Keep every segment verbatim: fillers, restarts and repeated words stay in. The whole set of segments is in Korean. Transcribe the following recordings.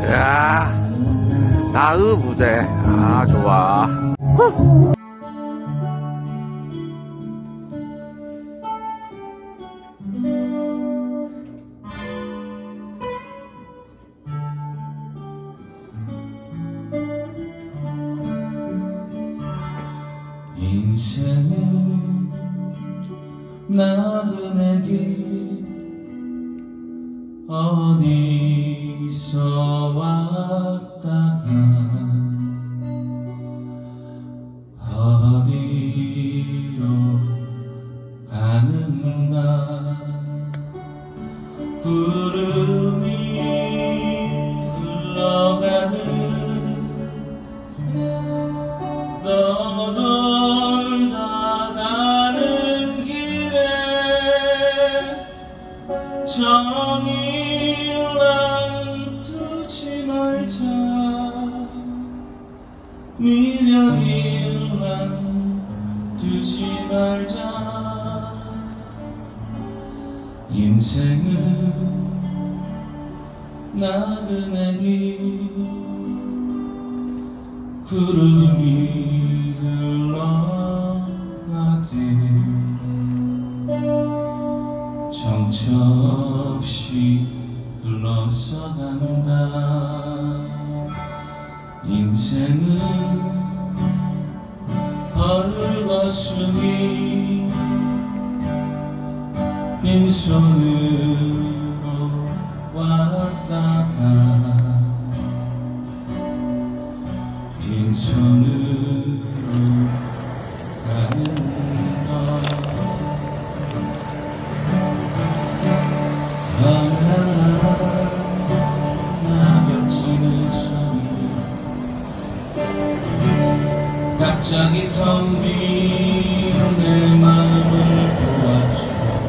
야, 나의 무대. 아, 좋아. 후. 인생은 나그네길 어디서 왔다가 어디로 가는가. 구름이 흘러가듯 떠돌다 가는 길에 정일랑 두지 말자. 미련일랑 두지 말자. 인생은 나그네 길 구름이 흘러가듯 정처 없이 흘러서 간다. 인생은 헐거숭이 빈손으로 왔다가 빈손으로 가는 것. 낙엽치는 소리 갑자기 텅 빈 내 마음을 보아줘.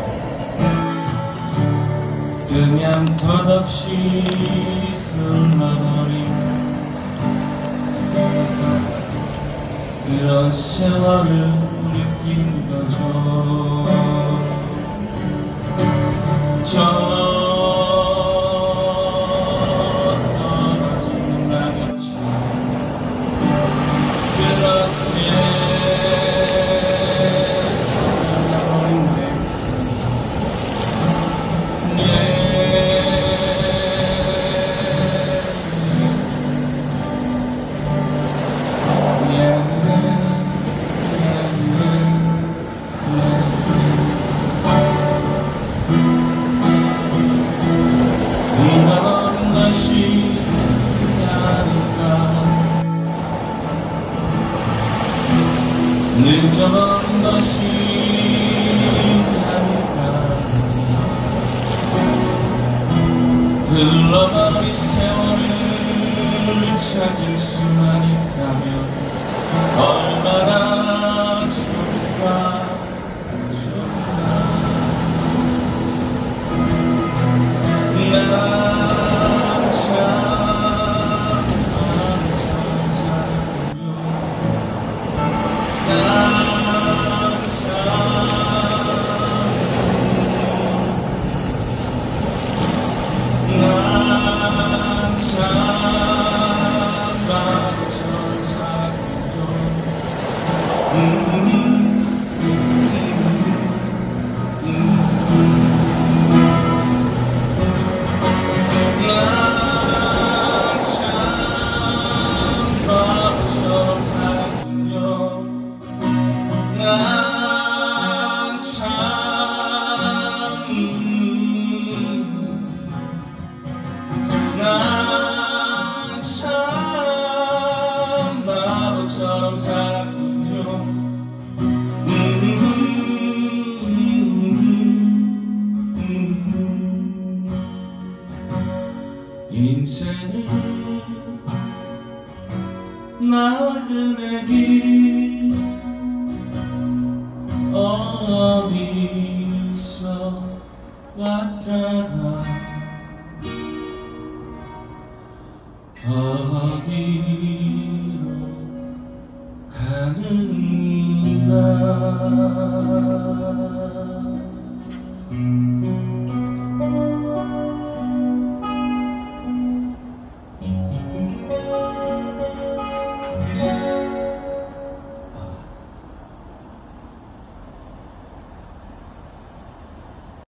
그냥 덧없이 흘러버린 그런 세월을 느낀 거죠. 저 떨어지는 낙엽처럼 그렇게 서러버린 내 네. 잃어버린 것이 아닐까. 늦어버린 것이 아닐까. 흘러버린 세월을 찾을 수만 있다면 얼마나 좋을까. 난 참 바보처럼 살았군요. 음, 음, 음, 인생은 나그네 길 어디서 왔다가 어디로 가는가.